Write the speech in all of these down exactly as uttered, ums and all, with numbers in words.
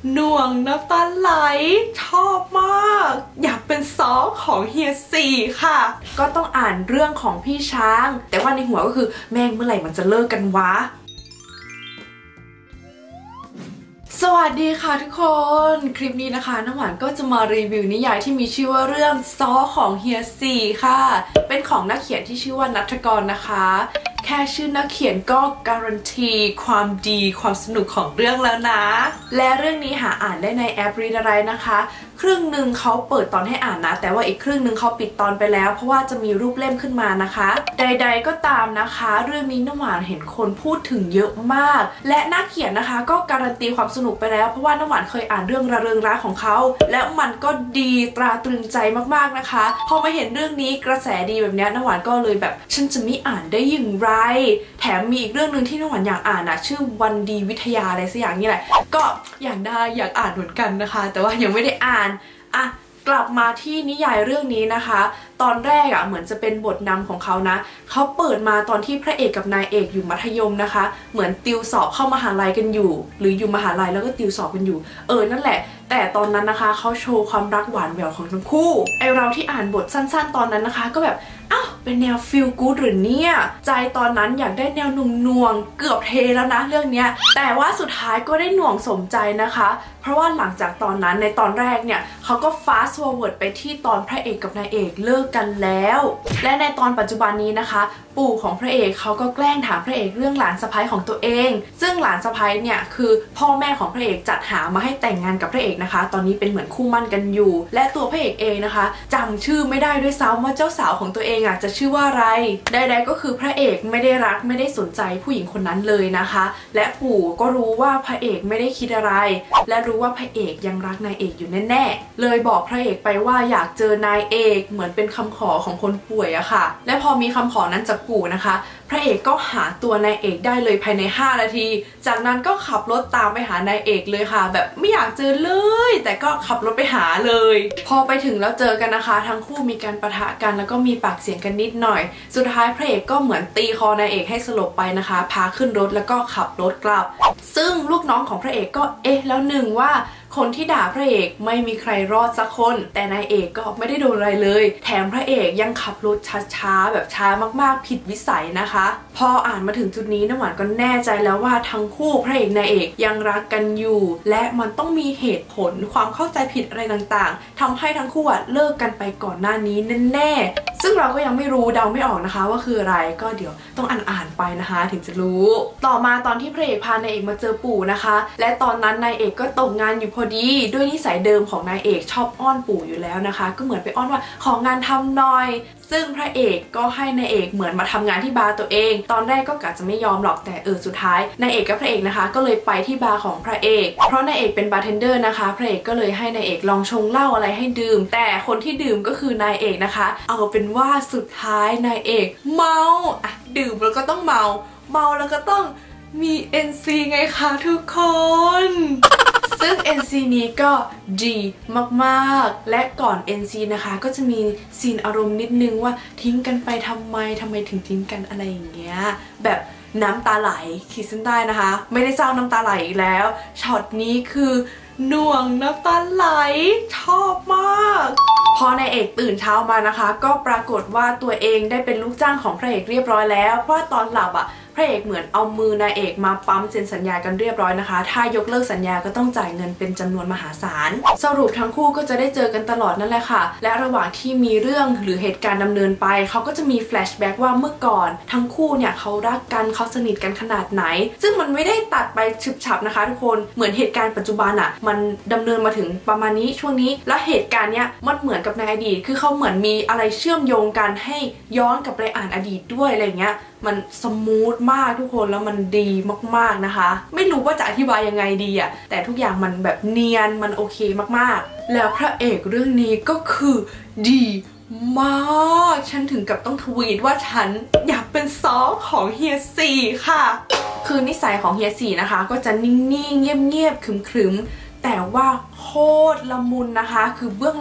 หน่วงน้ำตาไหลชอบมากอยากเป็นซอของเฮียสี่ค่ะก็ต้องอ่านเรื่องของพี่ช้างแต่ว่าในหัวก็คือแม่งเมื่อไหร่มันจะเลิกกันวะสวัสดีค่ะทุกคนคลิปนี้นะคะน้ำหวานก็จะมารีวิวนิยายที่มีชื่อว่าเรื่องซอของเฮียสี่ค่ะเป็นของนักเขียนที่ชื่อว่าณัฐกรนะคะแค่ชื่อนักเขียนก็การันตีความดีความสนุกของเรื่องแล้วนะและเรื่องนี้หาอ่านได้ในแอป Read อะไรนะคะครึ่งหนึ่งเขาเปิดตอนให้อ่านนะแต่ว่าอีกครึ่งหนึ่งเขาปิดตอนไปแล้วเพราะว่าจะมีรูปเล่มขึ้นมานะคะใดๆก็ตามนะคะเรื่องนี้น้ำหวานเห็นคนพูดถึงเยอะมากและนักเขียนนะคะก็การันตีความสนุกไปแล้วเพราะว่าน้ำหวานเคยอ่านเรื่องระเริงรักของเขาและมันก็ดีตราตรึงใจมากๆนะคะพอมาเห็นเรื่องนี้กระแสดีแบบนี้น้ำหวานก็เลยแบบฉันจะไม่อ่านได้อย่างไรแถมมีอีกเรื่องหนึ่งที่น้ำหวานอยากอ่านนะชื่อวันดีวิทยาอะไรสักอย่างนี่แหละก็อยากได้อยากอ่านเหมือนกันนะคะแต่ว่ายังไม่ได้อ่านอ่ะกลับมาที่นิยายเรื่องนี้นะคะตอนแรกอ่ะเหมือนจะเป็นบทนำของเขานะเขาเปิดมาตอนที่พระเอกกับนายเอกอยู่มัธยมนะคะเหมือนติวสอบเข้ามหาลัยกันอยู่หรืออยู่มหาลัยแล้วก็ติวสอบกันอยู่เออนั่นแหละแต่ตอนนั้นนะคะเขาโชว์ความรักหวานแหววของทั้งคู่ไอเราที่อ่านบทสั้นๆตอนนั้นนะคะก็แบบอ้าวเป็นแนวฟีลกู๊ดหรือเนี่ยใจตอนนั้นอยากได้แนวหน่วงๆเกือบเทแล้วนะเรื่องเนี้ยแต่ว่าสุดท้ายก็ได้หน่วงสมใจนะคะเพราะว่าหลังจากตอนนั้นในตอนแรกเนี่ยเขาก็ fast forward ไปที่ตอนพระเอกกับนายเอกเลิกกันแล้วและในตอนปัจจุบันนี้นะคะปู่ของพระเอกเขาก็แกล้งถามพระเอกเรื่องหลานสะใภ้ของตัวเองซึ่งหลานสะใภ้เนี่ยคือพ่อแม่ของพระเอกจัดหามาให้แต่งงานกับพระเอกนะคะตอนนี้เป็นเหมือนคู่มั่นกันอยู่และตัวพระเอกเองนะคะจำชื่อไม่ได้ด้วยซ้ำว่าเจ้าสาวของตัวเองอ่ะจะชื่อว่าอะไรใดๆก็คือพระเอกไม่ได้รักไม่ได้สนใจผู้หญิงคนนั้นเลยนะคะและปู่ก็รู้ว่าพระเอกไม่ได้คิดอะไรและรู้ว่าพระเอกยังรักนายเอกอยู่แน่ๆเลยบอกพระเอกไปว่าอยากเจอนายเอกเหมือนเป็นคำขอของคนป่วยอะค่ะและพอมีคำขอนั้นจากปู่นะคะพระเอกก็หาตัวนายเอกได้เลยภายในห้านาทีจากนั้นก็ขับรถตามไปหานายเอกเลยค่ะแบบไม่อยากเจอเลยแต่ก็ขับรถไปหาเลยพอไปถึงแล้วเจอกันนะคะทั้งคู่มีการปะทะกันแล้วก็มีปากเสียงกันนิดหน่อยสุดท้ายพระเอกก็เหมือนตีคอนายเอกให้สลบไปนะคะพาขึ้นรถแล้วก็ขับรถกลับซึ่งลูกน้องของพระเอกก็เอ๊ะแล้วหนึ่งว่าคนที่ด่าพระเอกไม่มีใครรอดสักคนแต่นายเอกก็ไม่ได้โดนอะไรเลยแถมพระเอกยังขับรถช้าๆแบบช้ามากๆผิดวิสัยนะคะพออ่านมาถึงจุดนี้น้ำหวานก็แน่ใจแล้วว่าทั้งคู่พระเอกนายเอกยังรักกันอยู่และมันต้องมีเหตุผลความเข้าใจผิดอะไรต่างๆทำให้ทั้งคู่เลิกกันไปก่อนหน้านี้แน่ๆซึ่งเราก็ยังไม่รู้เดาไม่ออกนะคะว่าคืออะไรก็เดี๋ยวต้องอ่านอ่านไปนะคะถึงจะรู้ต่อมาตอนที่พระเอกพานายเอกมาเจอปู่นะคะและตอนนั้นนายเอกก็ตกงานอยู่พอดีด้วยนิสัยเดิมของนายเอกชอบอ้อนปู่อยู่แล้วนะคะก็เหมือนไปอ้อนว่าของงานทำหน่อยซึ่งพระเอกก็ให้นายเอกเหมือนมาทำงานที่บาร์ตัวเองตอนแรกก็กะจะไม่ยอมหรอกแต่เออสุดท้ายนายเอกกับพระเอกนะคะก็เลยไปที่บาร์ของพระเอกเพราะนายเอกเป็นบาร์เทนเดอร์นะคะพระเอกก็เลยให้นายเอกลองชงเหล้าอะไรให้ดื่มแต่คนที่ดื่มก็คือนายเอกนะคะเอาเป็นว่าสุดท้ายนายเอกเมาอ่ะดื่มแล้วก็ต้องเมาเมาแล้วก็ต้องมี เอ็น ซี ไงคะทุกคนซึ่ง เอ็น ซี นี้ก็ดีมากๆและก่อน เอ็น ซี นะคะก็จะมีซีนอารมณ์นิดนึงว่าทิ้งกันไปทำไมทำไมถึงทิ้งกันอะไรอย่างเงี้ยแบบน้ำตาไหลขีดเส้นใต้นะคะไม่ได้เศร้าน้ำตาไหลอีกแล้วช็อตนี้คือหน่วงน้ำตาไหลชอบมากพอนายเอกตื่นเช้ามานะคะก็ปรากฏว่าตัวเองได้เป็นลูกจ้างของพระเอกเรียบร้อยแล้วเพราะว่าตอนหลับอ่ะพระเอกเหมือนเอามือนายเอกมาปั๊มเซ็นสัญญากันเรียบร้อยนะคะถ้ายกเลิกสัญญาก็ต้องจ่ายเงินเป็นจำนวนมหาศาลสรุปทั้งคู่ก็จะได้เจอกันตลอดนั่นแหละค่ะและระหว่างที่มีเรื่องหรือเหตุการณ์ดำเนินไปเขาก็จะมีแฟลชแบ็กว่าเมื่อก่อนทั้งคู่เนี่ยเขารักกันเขาสนิทกันขนาดไหนซึ่งมันไม่ได้ตัดไปฉึบฉับนะคะทุกคนเหมือนเหตุการณ์ปัจจุบันอ่ะมันดำเนินมาถึงประมาณนี้ช่วงนี้และเหตุการณ์เนี้ยมันเหมือนกับในอดีตคือเขาเหมือนมีอะไรเชื่อมโยงกันให้ย้อนกลับไปอ่านอดีตด้วยอะไรเงี้ยมันสมูทมากทุกคนแล้วมันดีมากๆนะคะไม่รู้ว่าจะอธิบายยังไงดีอะแต่ทุกอย่างมันแบบเนียนมันโอเคมากๆแล้วพระเอกเรื่องนี้ก็คือดีมากฉันถึงกับต้องทวีตว่าฉันอยากเป็นซอของเฮียสี่ค่ะคือนิสัยของเฮียสี่นะคะก็จะนิ่งๆเงียบๆขรึมๆแต่ว่าโคตรละมุนนะคะคือเบื้องหลังส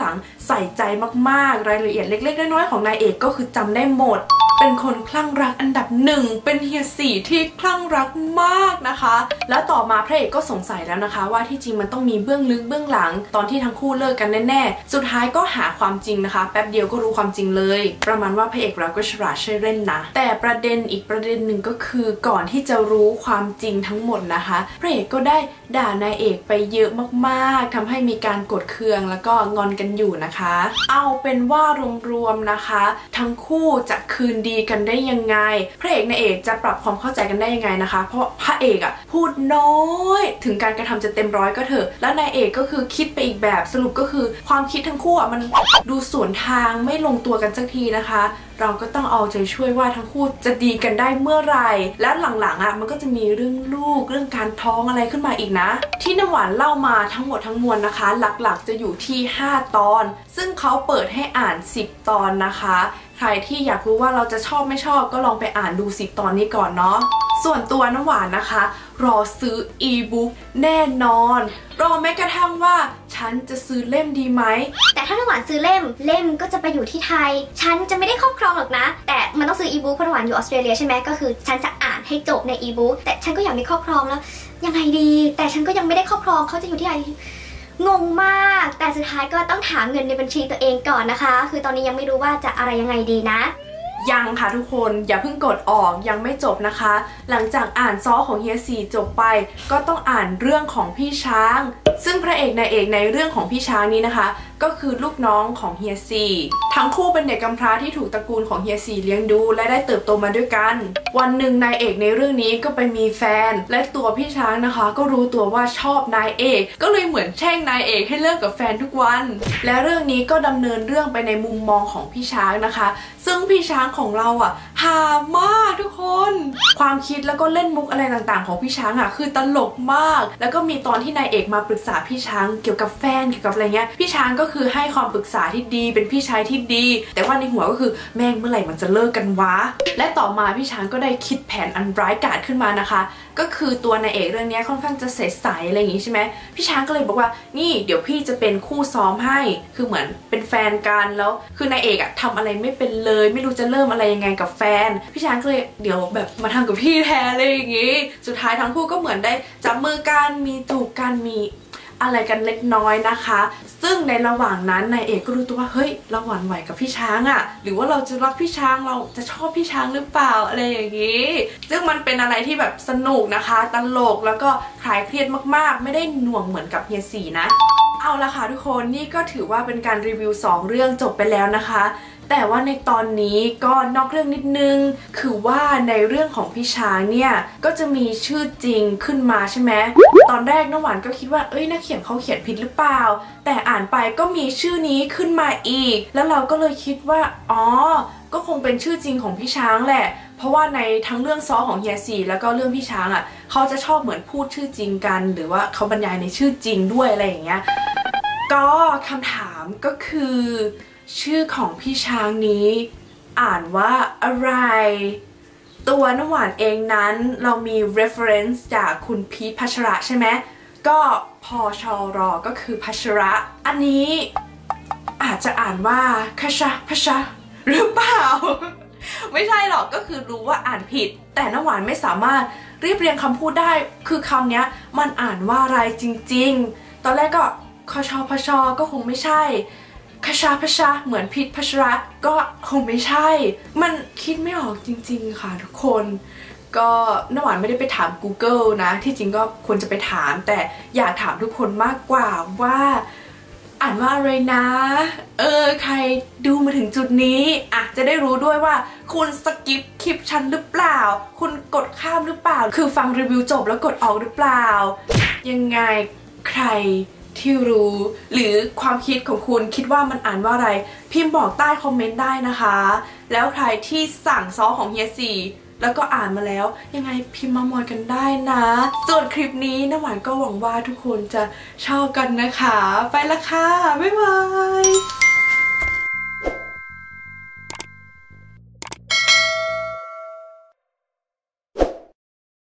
ใส่ใจมากๆรายละเอียดเล็กๆน้อยๆของนายเอกก็คือจำได้หมดเป็นคนคลั่งรักอันดับหนึ่งเป็นเฮียสี่ที่คลั่งรักมากนะคะแล้วต่อมาพระเอกก็สงสัยแล้วนะคะว่าที่จริงมันต้องมีเบื้องลึกเบื้องหลังตอนที่ทั้งคู่เลิกกันแน่ๆสุดท้ายก็หาความจริงนะคะแป๊บเดียวก็รู้ความจริงเลยประมาณว่าพระเอกเราก็ฉลาดใช่เล่นนะแต่ประเด็นอีกประเด็นหนึ่งก็คือก่อนที่จะรู้ความจริงทั้งหมดนะคะพระเอกก็ได้ด่านายเอกไปเยอะมากๆทำให้มีการกดเคืองแล้วก็งอนกันอยู่นะคะเอาเป็นว่ารวมๆนะคะทั้งคู่จะคืนดีกันได้ยังไงพระเอกนายเอกจะปรับความเข้าใจกันได้ยังไงนะคะเพราะพระเอกอะพูดน้อยถึงการกระทำจะเต็มร้อยก็เถอะแล้วนายเอกก็คือคิดไปอีกแบบสรุปก็คือความคิดทั้งคู่อะมันดูสวนทางไม่ลงตัวกันสักทีนะคะเราก็ต้องเอาใจช่วยว่าทั้งคู่จะดีกันได้เมื่อไหร่และหลังๆอ่ะมันก็จะมีเรื่องลูกเรื่องการท้องอะไรขึ้นมาอีกนะที่น้ำหวานเล่ามาทั้งหมดทั้งมวลนะคะหลักๆจะอยู่ที่ห้าตอนซึ่งเขาเปิดให้อ่านสิบตอนนะคะใครที่อยากรู้ว่าเราจะชอบไม่ชอบก็ลองไปอ่านดูสิบตอนนี้ก่อนเนาะส่วนตัวน้ำหวานนะคะรอซื้ออีบุ๊กแน่นอนรอแม้กระทั่งว่าฉันจะซื้อเล่มดีไหมแต่ถ้าน้ำหวานซื้อเล่มเล่มก็จะไปอยู่ที่ไทยฉันจะไม่ได้ครอบครองหรอกนะแต่มันต้องซื้ออีบุ๊กเพราะน้ำหวานอยู่ออสเตรเลียใช่ไหมก็คือฉันจะอ่านให้จบในอีบุ๊กแต่ฉันก็อยากมีครอบครองแล้วยังไงดีแต่ฉันก็ยังไม่ได้ครอบครองเขาจะอยู่ที่ไหนงงมากแต่สุดท้ายก็ต้องถามเงินในบัญชีตัวเองก่อนนะคะคือตอนนี้ยังไม่รู้ว่าจะอะไรยังไงดีนะยังค่ะทุกคนอย่าเพิ่งกดออกยังไม่จบนะคะหลังจากอ่านซ้อของเฮียสี่จบไปก็ต้องอ่านเรื่องของพี่ช้างซึ่งพระเอกนายเอกในเรื่องของพี่ช้างนี้นะคะก็คือลูกน้องของเฮียสี่ทั้งคู่เป็นเด็กกำพร้าที่ถูกตระกูลของเฮียสี่เลี้ยงดูและได้เติบโตมาด้วยกันวันหนึ่งนายเอกในเรื่องนี้ก็ไปมีแฟนและตัวพี่ช้างนะคะก็รู้ตัวว่าชอบนายเอกก็เลยเหมือนแช่งนายเอกให้เลิกกับแฟนทุกวันและเรื่องนี้ก็ดำเนินเรื่องไปในมุมมองของพี่ช้างนะคะซึ่งพี่ช้างของเราอ่ะฮามากทุกคนความคิดแล้วก็เล่นมุกอะไรต่างๆของพี่ช้างอ่ะคือตลกมากแล้วก็มีตอนที่นายเอกมาปรึกษาพี่ช้างเกี่ยวกับแฟนเกี่ยวกับอะไรเงี้ยพี่ช้างก็คือให้ความปรึกษาที่ดีเป็นพี่ชายที่ดีแต่ว่าในหัวก็คือแม่งเมื่อไหร่มันจะเลิกกันวะและต่อมาพี่ช้างก็ได้คิดแผนอันร้ายกาจขึ้นมานะคะก็คือตัวนายเอกเรื่องนี้ค่อนข้างจะใสๆอะไรอย่างงี้ใช่ไหมพี่ช้างก็เลยบอกว่านี่เดี๋ยวพี่จะเป็นคู่ซ้อมให้คือเหมือนเป็นแฟนกันแล้วคือนายเอกอะทำอะไรไม่เป็นเลยไม่รู้จะเริ่มอะไรยังไงกับแฟนพี่ช้างก็เลยเดี๋ยวแบบมาทำกับพี่แทนอะไรอย่างงี้สุดท้ายทั้งคู่ก็เหมือนได้จับมือกันมีจูบกันมีอะไรกันเล็กน้อยนะคะซึ่งในระหว่างนั้นนายเอกก็รู้ตัวว่าเฮ้ยเราหวั่นไหวกับพี่ช้างอะหรือว่าเราจะรักพี่ช้างเราจะชอบพี่ช้างหรือเปล่าอะไรอย่างนี้ซึ่งมันเป็นอะไรที่แบบสนุกนะคะตลกแล้วก็คลายเครียดมากๆไม่ได้หน่วงเหมือนกับเฮียสี่นะเอาละค่ะทุกคนนี่ก็ถือว่าเป็นการรีวิวสองเรื่องจบไปแล้วนะคะแต่ว่าในตอนนี้ก็นอกเรื่องนิดนึงคือว่าในเรื่องของพี่ช้างเนี่ยก็จะมีชื่อจริงขึ้นมาใช่ไหมตอนแรกน้ำหวานก็คิดว่าเอ้ยนักเขียนเขาเขียนผิดหรือเปล่าแต่อ่านไปก็มีชื่อนี้ขึ้นมาอีกแล้วเราก็เลยคิดว่าอ๋อก็คงเป็นชื่อจริงของพี่ช้างแหละเพราะว่าในทั้งเรื่องซ้อของเฮียสี่แล้วก็เรื่องพี่ช้างอ่ะเขาจะชอบเหมือนพูดชื่อจริงกันหรือว่าเขาบรรยายในชื่อจริงด้วยอะไรอย่างเงี้ยก็คำถามก็คือชื่อของพี่ช้างนี้อ่านว่าอะไรตัวน้ำหวานเองนั้นเรามี reference จากคุณพีทพัชระใช่ไหมก็พอชอรอก็คือพัชระอันนี้อาจจะอ่านว่าคชะพัชะหรือเปล่า ไม่ใช่หรอกก็คือรู้ว่าอ่านผิดแต่น้ำหวานไม่สามารถเรียบเรียงคำพูดได้คือคำนี้มันอ่านว่าอะไรจริงๆตอนแรกก็คชพัชก็คงไม่ใช่คชาพชาเหมือนพิษพัชระก็คงไม่ใช่มันคิดไม่ออกจริงๆค่ะทุกคนก็น้ำหวานไม่ได้ไปถาม Google นะที่จริงก็ควรจะไปถามแต่อยากถามทุกคนมากกว่าว่าอ่านว่าอะไรนะเออใครดูมาถึงจุดนี้อ่ะจะได้รู้ด้วยว่าคุณสกิปคลิปฉันหรือเปล่าคุณกดข้ามหรือเปล่าคือฟังรีวิวจบแล้วกดออกหรือเปล่ายังไงใครที่รู้หรือความคิดของคุณคิดว่ามันอ่านว่าอะไรพิมพ์บอกใต้คอมเมนต์ได้นะคะแล้วใครที่สั่งซอของเฮียสี่แล้วก็อ่านมาแล้วยังไงพิมพ์มามอยกันได้นะส่วนคลิปนี้น้ำหวานก็หวังว่าทุกคนจะชอบกันนะคะไปละค่ะบ๊ายบาย